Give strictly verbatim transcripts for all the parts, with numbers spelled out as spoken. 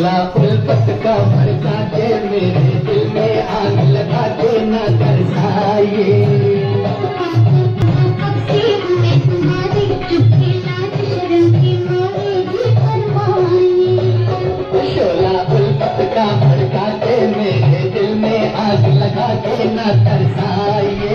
शोला उल्फत का भड़का के मेरे दिल में आग लगा के न तरसाइए। शोला उल्फत का भड़का के मेरे दिल में आग लगा के न तरसाइए।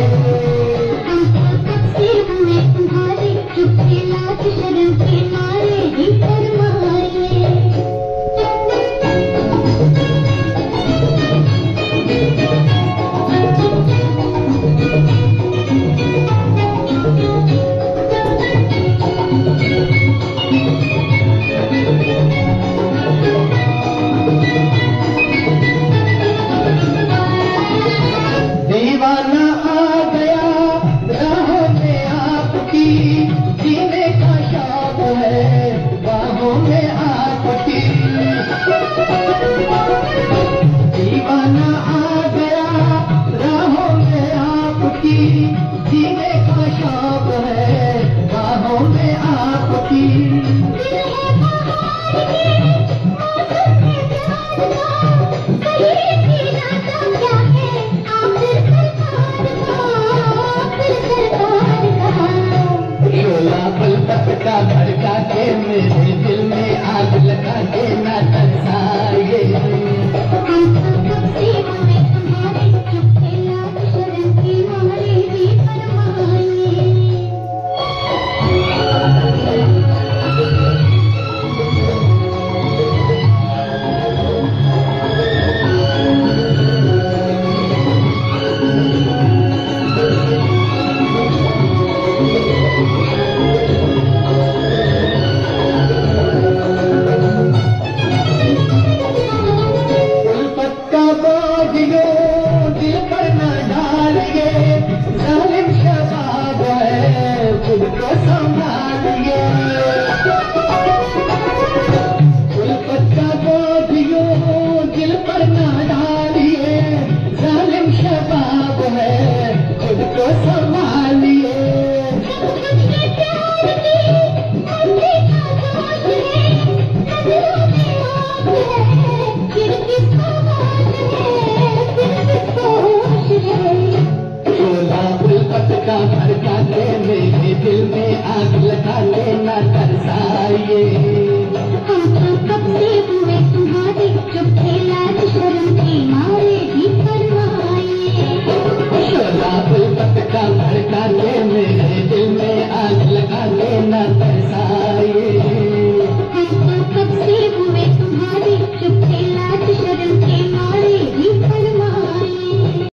दीवाना आ गया राहों में आपकी, जीने का शौक है बाहों में आपकी। दीवाना आ गया राहों में आपकी, जीने का शौक है बाहों में आपकी। का भड़का के मेरे दिल में आग लगा के न तरसाइए। दिल पर न डालिए, जालिम शबाब है खुद को संभालिए। उल्फत का बोझियो दिल पर न डालिए, जालिम शबाब है खुद को संभालिए। का भड़का के मेरे दिल में आग लगा के न तरसाइए। हम तो कब से हुए तुम्हारे, जब खेला शर्म की मारे भी फरमाइए। शोला उल्फत का भड़का के मेरे दिल में आग लगा के न तरसाइए।